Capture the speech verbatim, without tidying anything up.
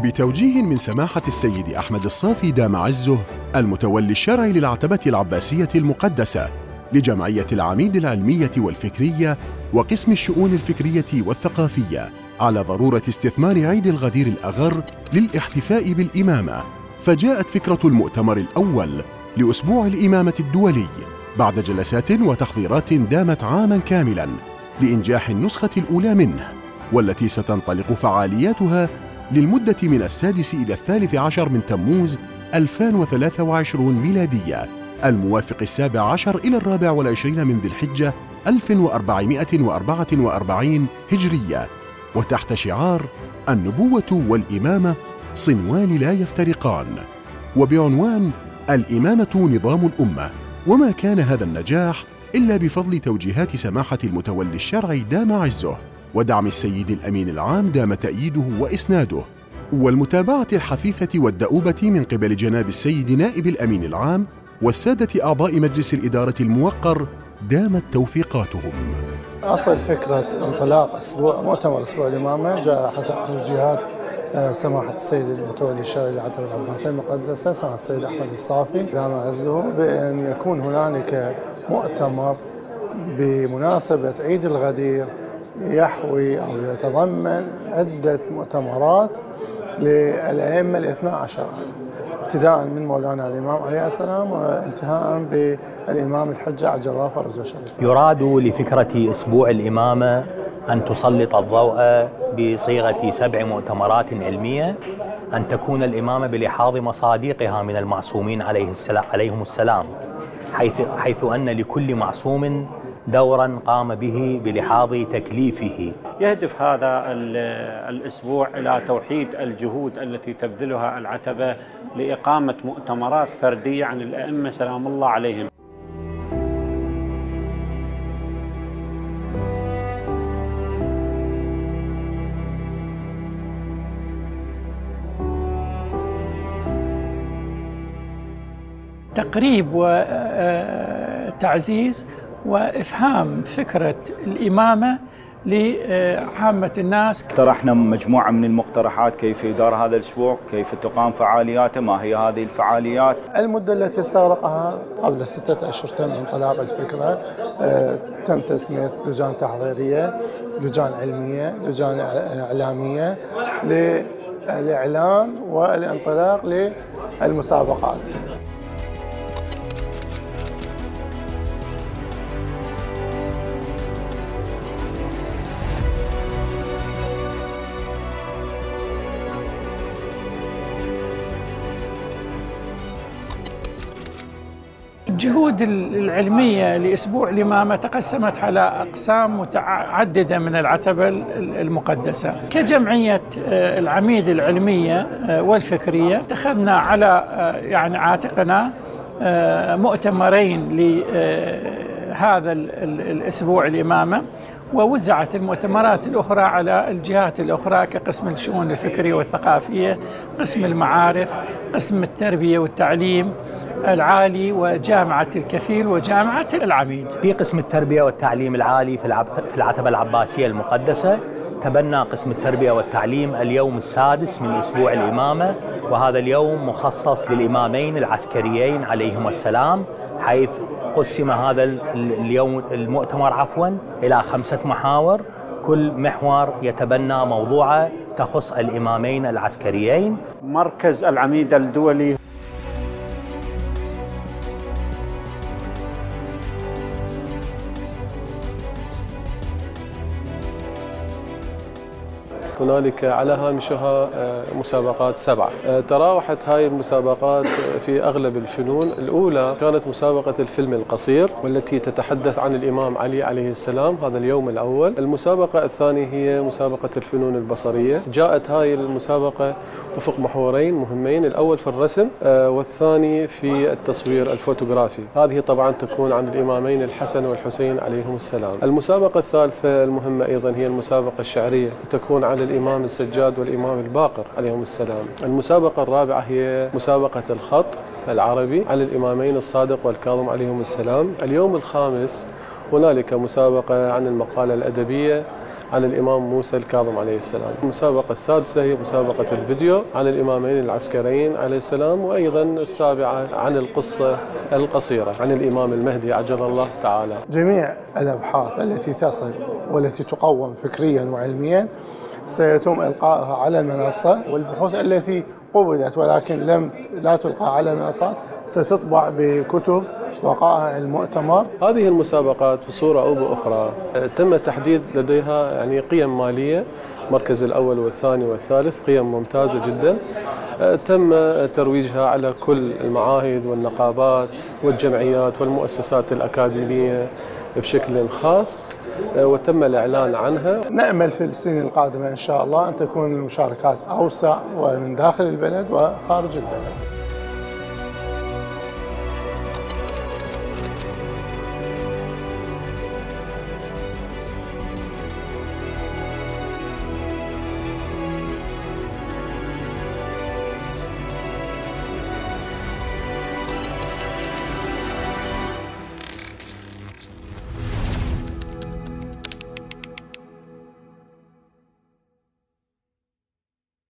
بتوجيه من سماحة السيد أحمد الصافي دام عزه المتولي الشرعي للعتبة العباسية المقدسة لجمعية العميد العلمية والفكرية وقسم الشؤون الفكرية والثقافية على ضرورة استثمار عيد الغدير الأغر للاحتفاء بالإمامة، فجاءت فكرة المؤتمر الأول لأسبوع الإمامة الدولي بعد جلسات وتحضيرات دامت عاماً كاملاً لإنجاح النسخة الأولى منه، والتي ستنطلق فعالياتها للمدة من السادس إلى الثالث عشر من تموز ألفين وثلاثة وعشرين ميلادية، الموافق السابع عشر إلى الرابع والعشرين من ذي الحجة ألف وأربعمائة وأربعة وأربعين هجرية، وتحت شعار النبوة والإمامة صنوان لا يفترقان، وبعنوان الإمامة نظام الأمة. وما كان هذا النجاح إلا بفضل توجيهات سماحة المتولي الشرعي دام عزه، ودعم السيد الأمين العام دام تأييده وإسناده، والمتابعة الحثيثة والدؤوبة من قبل جناب السيد نائب الأمين العام والسادة أعضاء مجلس الإدارة الموقر دامت توفيقاتهم. أصل فكرة انطلاق أسبوع مؤتمر أسبوع الإمامة جاء حسب توجيهات سماحة السيد المتولي الشرعي للعتبة العباسية المقدسة سماحة السيد أحمد الصافي دام عزه بأن يكون هنالك مؤتمر بمناسبة عيد الغدير يحوي أو يتضمن عدة مؤتمرات للأئمة الاثنى عشر، ابتداء من مولانا الإمام عليه السلام وانتهاء بالإمام الحجة عجل الله فرجه الشريف. يراد لفكرة أسبوع الإمامة أن تسلط الضوء بصيغة سبع مؤتمرات علمية، أن تكون الإمامة بلحاظ مصادقها من المعصومين عليه السلام عليهم السلام، حيث حيث أن لكل معصوم دورا قام به بلحاظ تكليفه. يهدف هذا الأسبوع إلى توحيد الجهود التي تبذلها العتبة لإقامة مؤتمرات فردية عن الأئمة سلام الله عليهم. تقريب وتعزيز وإفهام فكرة الإمامة لعامة الناس. اقترحنا مجموعة من المقترحات كيف يدار هذا الأسبوع، كيف تقام فعالياته، ما هي هذه الفعاليات. المدة التي استغرقها قبل ستة أشهر تم انطلاق الفكرة، تم تسمية لجان تحضيرية، لجان علمية، لجان إعلامية للإعلان والانطلاق للمسابقات. الجهود العلمية لأسبوع الإمامة تقسمت على أقسام متعددة من العتبة المقدسة. كجمعية العميد العلمية والفكرية اتخذنا على يعني عاتقنا مؤتمرين لهذا الأسبوع الإمامة، ووزعت المؤتمرات الأخرى على الجهات الأخرى كقسم الشؤون الفكرية والثقافية، قسم المعارف، قسم التربية والتعليم العالي، وجامعة الكفيل، وجامعة العميد. في قسم التربية والتعليم العالي في العتبة العباسية المقدسة تبنى قسم التربية والتعليم اليوم السادس من أسبوع الإمامة، وهذا اليوم مخصص للإمامين العسكريين عليهم السلام، حيث قسم هذا اليوم المؤتمر عفوا إلى خمسة محاور، كل محور يتبنى موضوع تخص الإمامين العسكريين. مركز العميد الدولي هنالك على هامشها مسابقات سبعة، تراوحت هاي المسابقات في أغلب الفنون. الأولى كانت مسابقة الفيلم القصير والتي تتحدث عن الإمام علي عليه السلام، هذا اليوم الأول. المسابقة الثانية هي مسابقة الفنون البصرية. جاءت هاي المسابقة وفق محورين مهمين، الأول في الرسم والثاني في التصوير الفوتوغرافي. هذه طبعا تكون عن الإمامين الحسن والحسين عليهم السلام. المسابقة الثالثة المهمة أيضا هي المسابقة الشعرية، تكون عن الإمام السجاد والإمام الباقر عليهم السلام. المسابقة الرابعة هي مسابقة الخط العربي على الإمامين الصادق والكاظم عليهم السلام. اليوم الخامس هنالك مسابقة عن المقالة الأدبية عن الإمام موسى الكاظم عليه السلام. المسابقة السادسة هي مسابقة الفيديو عن الإمامين العسكريين عليه السلام، وأيضا السابعة عن القصة القصيرة عن الإمام المهدي عجل الله تعالى. جميع الأبحاث التي تصل والتي تقوم فكريا وعلميا سيتم إلقائها على المنصة، والبحوث التي قبلت ولكن لم لا تلقى على المنصات ستطبع بكتب وقائع المؤتمر. هذه المسابقات بصورة أو بأخرى تم تحديد لديها يعني قيم مالية، المركز الأول والثاني والثالث قيم ممتازة جدا، تم ترويجها على كل المعاهد والنقابات والجمعيات والمؤسسات الأكاديمية بشكل خاص، وتم الإعلان عنها. نأمل في السنين القادمة إن شاء الله أن تكون المشاركات أوسع ومن داخل البلد وخارج البلد.